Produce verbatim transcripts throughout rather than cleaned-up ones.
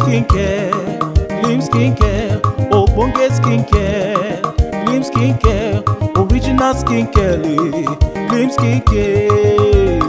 skincare, Gleam skincare, Ogbonge skincare, Gleam skincare, original skincare, Gleam skincare.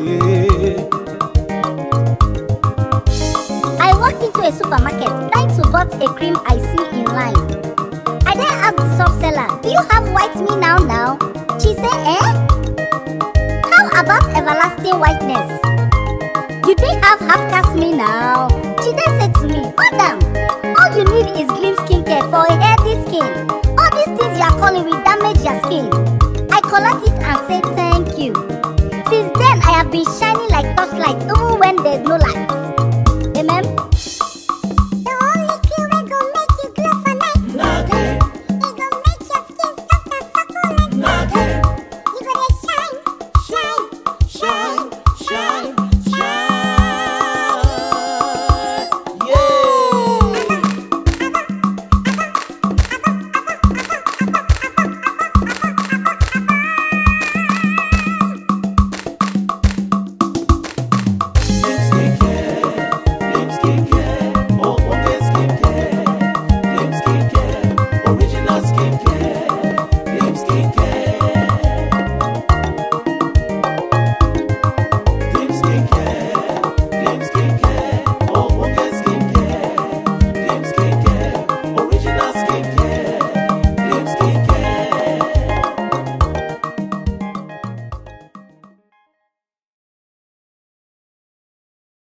I walked into a supermarket trying to bought a cream I see in line. I then asked the shop seller, "Do you have white me now now?" She said, "Eh? How about everlasting whiteness? You didn't have half cast me now." She then said to me, "Madam, all you need is Gleam skincare for a healthy skin. All these things you are calling will damage your skin." I collect it and said thank you. Since then, I have been shining like torchlight even when there's no light.